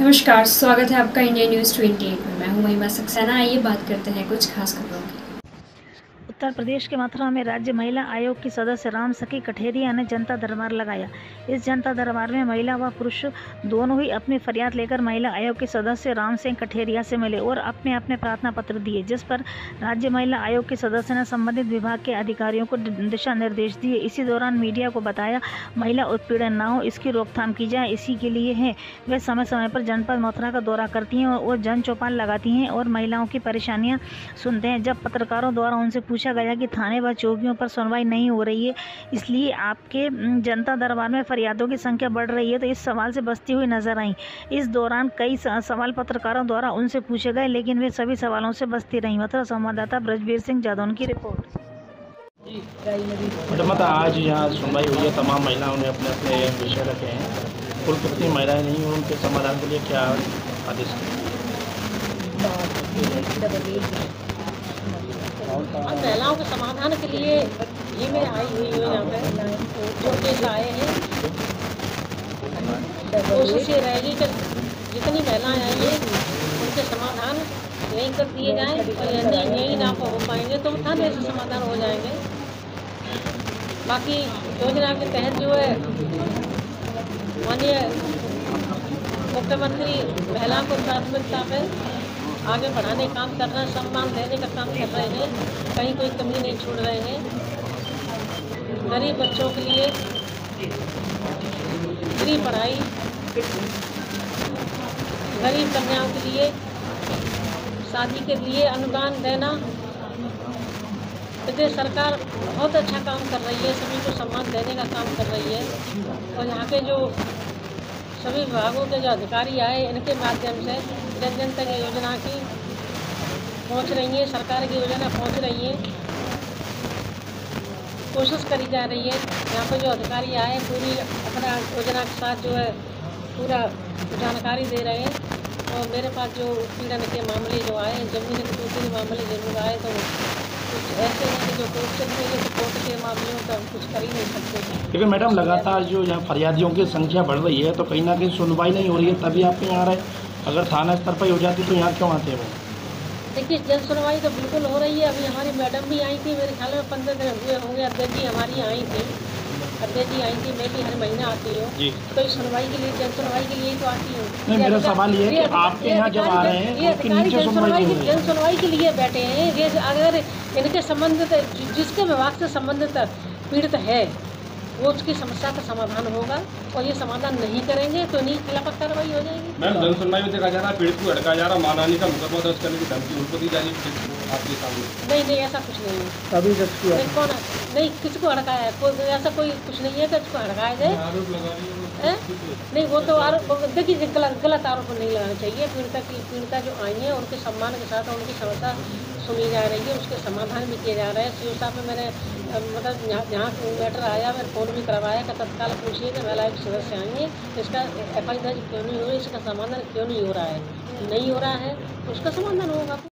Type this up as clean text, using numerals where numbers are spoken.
नमस्कार, स्वागत है आपका इंडिया न्यूज़ 28 में। मैं हूं महिमा सक्सेना। आइए बात करते हैं कुछ खास खबरों की। उत्तर प्रदेश के मथुरा में राज्य महिला आयोग की सदस्य राम सखी कठेरिया ने जनता दरबार लगाया। इस जनता दरबार में महिला व पुरुष दोनों ही अपनी फरियाद लेकर महिला आयोग के सदस्य राम सिंह कठेरिया से मिले और अपने अपने प्रार्थना पत्र दिए, जिस पर राज्य महिला आयोग के सदस्य ने संबंधित विभाग के अधिकारियों को दिशा निर्देश दिए। इसी दौरान मीडिया को बताया, महिला उत्पीड़न न हो, इसकी रोकथाम की जाए। इसी के लिए है वे समय समय पर जनपद मथुरा का दौरा करती हैं और जन चौपाल लगाती हैं और महिलाओं की परेशानियां सुनते हैं। जब पत्रकारों द्वारा उनसे पूछा गया कि थाने व चौकियों पर सुनवाई नहीं हो रही है, इसलिए आपके जनता दरबार में फरियादों की संख्या बढ़ रही है, तो इस सवाल से बचती हुई नजर आई। इस दौरान कई सवाल पत्रकारों द्वारा उनसे पूछे गए, लेकिन वे सभी सवालों से बचती रहीं। मथुरा संवाददाता ब्रजबीर सिंह जादौन की रिपोर्ट। मैडम, आज यहाँ सुनवाई हुई है, तमाम महिलाओं ने अपने अपने विषय रखे हैं। कुल कितनी महिलाएं नहीं और उनके समाधान के लिए क्या आदेश और महिलाओं के समाधान के लिए ही मैं आई हुई हूँ। यहाँ पे जो केस आए हैं, कोशिश ये रहेगी कि जितनी महिलाएं आई हैं उनके समाधान यहीं कर दिए जाएं, और यदि यहीं ना हो पाएंगे तो थाने से समाधान हो जाएंगे। बाकी योजना के तहत जो है माननीय मुख्यमंत्री महिलाओं को प्राथमिकता पे आगे बढ़ाने का काम कर रहे हैं, सम्मान देने का काम कर रहे हैं, कहीं कोई कमी नहीं छोड़ रहे हैं। गरीब बच्चों के लिए फ्री पढ़ाई, गरीब कन्याओं के लिए शादी के लिए अनुदान देना, प्रदेश सरकार बहुत अच्छा काम कर रही है, सभी को सम्मान देने का काम कर रही है। और यहाँ के जो सभी विभागों के जो अधिकारी आए, इनके माध्यम से जन जन तक योजना की पहुँच रही है, सरकार की योजना पहुँच रही है, कोशिश करी जा रही है। यहाँ पर जो अधिकारी आए पूरी अपना योजना के साथ जो है पूरा जानकारी दे रहे हैं। और मेरे पास जो उत्पीड़न के मामले जो आए, जमीन के टूटने के मामले जरूर आए, तो कुछ ऐसे हैं कि जो कोर्ट चल रही है, तो कोर्ट के मामलों का हम कुछ कर ही नहीं सकते। लेकिन मैडम, लगातार जो यहाँ फरियादियों की संख्या बढ़ रही है, तो कहीं ना कहीं सुनवाई नहीं हो रही है, तभी आपके यहाँ आ रहे हैं। अगर थाना स्तर पर हो जाती तो यहाँ क्यों आते हैं वो? देखिए, जन सुनवाई तो बिल्कुल हो रही है। अभी हमारी मैडम भी आई थी, मेरे ख्याल में 15 दिन हुए होंगे। अध्यक्ष जी हमारी आई थी, अध्यक्ष जी आई थी, मैं भी हर महीना आती हूँ। तो इस सुनवाई के लिए, जन सुनवाई के लिए तो आती हूँ। नहीं, मेरा सवाल ये है कि आपके यहाँ जब आ रहे हैं, ये अधिकारी जन सुनवाई के लिए बैठे हैं। ये अगर इनके संबंधित जिसके विभाग से संबंधित पीड़ित है, वो उसकी समस्या का समाधान होगा, और ये समाधान नहीं करेंगे तो इन्हीं के खिलाफ कार्रवाई हो जाएगी। मैम, जन सुनवाई में देखा जा रहा है पीड़ित को हड़का जा रहा, मानहानि का मुकदमा दर्ज करने की धमकी उनको दी जा रही है आपके सामने। नहीं, ऐसा कुछ नहीं है। अभी कौन नहीं, किसको हड़काया है? कोई ऐसा कोई कुछ नहीं है कि इसको हड़काया जाए। नहीं, वो तो आरोप, देखिए, गलत आरोप नहीं लगाना चाहिए। पीड़िता जो आई है उनके सम्मान के साथ उनकी समस्या सुनी जा रही है, उसके समाधान भी किए जा रहे हैं। सीओ साहब में मैंने मतलब जहाँ मैटर आया, मैंने फ़ोन भी करवाया कि तत्काल पूछिए कि महिला आयोग सदस्य आई है, इसका FI दर्ज क्यों नहीं हो रही, इसका समाधान क्यों नहीं हो रहा है। नहीं हो रहा है तो उसका समाधान होगा।